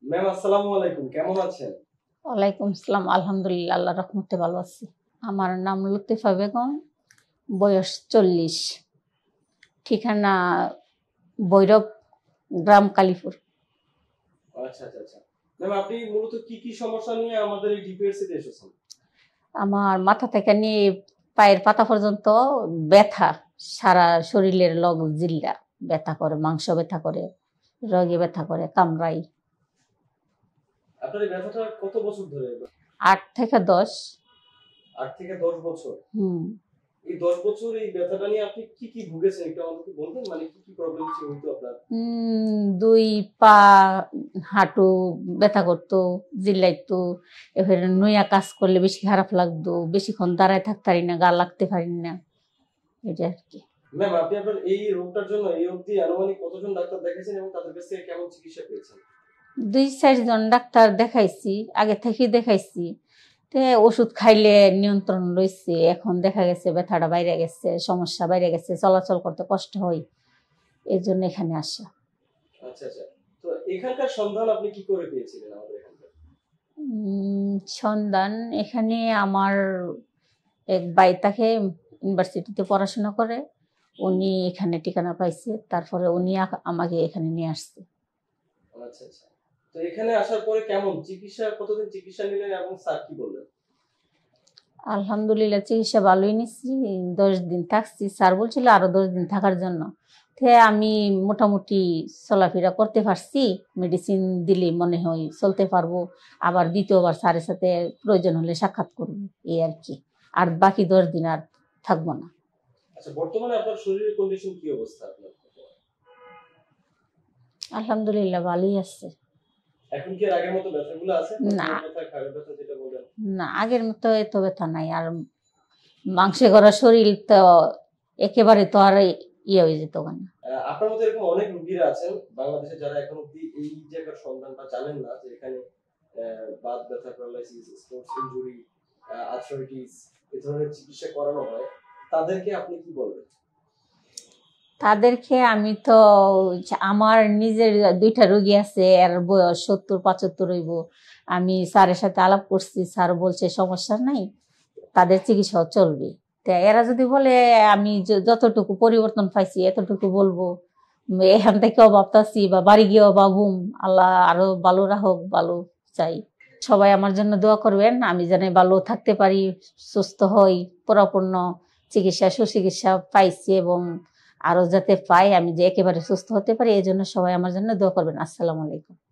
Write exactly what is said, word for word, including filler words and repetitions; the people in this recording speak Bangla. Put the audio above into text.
ম্যাম আসসালামু আলাইকুম, কেমন আছেন? ওয়ালাইকুম আসসালাম, আলহামদুলিল্লাহ, আল্লাহ রহমতে ভালো আছি। আমার নাম লতিফা বেগম, বয়স চল্লিশ, ঠিকানা ভৈরব, গ্রাম কালীপুর। আচ্ছা আচ্ছা আচ্ছা ম্যাম, আপনি মূলত কি কি সমস্যা নিয়ে আমাদের এই ডিপিএসসি তে এসেছেন? আমার মাথা থেকে নিয়ে পায়ের পাতা পর্যন্ত ব্যথা, সারা শরীরের লগ জিল্লা ব্যথা করে, মাংস ব্যথা করে, রগে ব্যথা করে, কামড়াই। আপনার এই ব্যথাটা কত বছর ধরে? আট থেকে দশ। আট থেকে দশ বছর। হুম এই দশ বছর এই ব্যথাটা নিয়ে আপনি কি কি ভুগেছেন একটু আমাদেরকে বলবেন, মানে কি কি প্রবলেম ছিল হইতো আপনার? উম, দুই পা, হাঁটু ব্যথা করতো, জিল্লাইতো। এবারে নইয়া কাজ করলে বেশি খারাপ লাগতো, বেশিক্ষণ দাঁড়ায় থাকতে পারি না, গা লাগতে পারি না, এটা আর কি। ম্যাম, আপনি আপনার এই রোগটার জন্য এই অবধি আনুমানিক কতজন ডাক্তার দেখাইছেন এবং তাদের কাছ থেকে কেমন চিকিৎসা পেয়েছেন? দুই চারজন ডাক্তার দেখাইছি, আগে থেকেই দেখাইছি। তে ওষুধ খাইলে নিয়ন্ত্রণ রয়েছে, এখন দেখা গেছে ব্যথাটা বাইরে গেছে, সমস্যা বাইরে গেছে, চলাচল করতে কষ্ট হয়, এই জন্য এখানে আসা। আচ্ছা আচ্ছা, তো এখানকার সন্ধান আপনি কি করে পেয়েছিলেন আমাদের এখানকার? উম, সন্ধান এখানে আমার এক ভাই, তাকে ইউনিভার্সিটিতে পড়াশোনা করে, উনি এখানে ঠিকানা পাইছে, তারপরে উনি আ- আমাকে এখানে নিয়ে আসছে। আচ্ছা আচ্ছা, তো এখানে আসার পরে কেমন চিকিৎসা, কতদিন চিকিৎসা নিলেন এবং স্যার কি বললেন? আলহামদুলিল্লাহ, চিকিৎসা ভালোই নিচ্ছি, দশ দিন থাকছি, স্যার বলছিল আরো দশ দিন থাকার জন্য। তে আমি মোটামুটি চলাফেরা করতে পারছি, মেডিসিন দিলে মনে হয় চলতে পারবো। আবার দ্বিতীয়বার স্যারের সাথে প্রয়োজন হলে সাক্ষাৎ করবো, এই আর কি। আর বাকি দশ দিন আর থাকবো না। আচ্ছা, বর্তমানে আপনার শরীরের কন্ডিশন কি অবস্থা আপনার? আলহামদুলিল্লাহ, ভালোই আছে। এখন কি আর আগের মতো ব্যথাগুলো আছে? না, ব্যথা, ঘাড়ের ব্যথা যেটা বলেন? না, আগের মতো এত ব্যথা নাই। আর মাংসে করা শরীর তো একেবারে তো আর ইয়ে হয়ে যেত না। আহ, আপনার মতো এরকম অনেক রোগীরা আছেন বাংলাদেশে যারা এখন অব্দি এই জায়গার সন্ধানটা জানেন না যে এখানে আহ, বাত ব্যথা, প্যারালাইসিস, স্পোর্টস ইনজুরি, আর্থ্রাইটিস এই ধরনের চিকিৎসা করানো হয়, তাদেরকে আপনি কি বলবেন? তাদেরকে আমি তো, আমার নিজের দুইটা রোগী আছে, এর বয়স সত্তর পঁচাত্তর হইব। আমি স্যারের সাথে আলাপ করছি, স্যার বলছে সমস্যা নাই, তাদের চিকিৎসা চলবে। তা এরা যদি বলে আমি য- যতটুকু পরিবর্তন পাইছি এতটুকু বলবো, এখান থেকে ভাবতাছি বা বাড়ি গিয়েও ভাবুম, আল্লাহ আরো ভালো রাখুক, ভালো চাই। সবাই আমার জন্য দোয়া করবেন, আমি যেন ভালো থাকতে পারি, সুস্থ হই, পরিপূর্ণ চিকিৎসা সুচিকিৎসা পাইছি, এবং আরো যাতে পাই, আমি যে একেবারে সুস্থ হতে পারি, এই জন্য সবাই আমার জন্য দোয়া করবেন। আসসালামু আলাইকুম।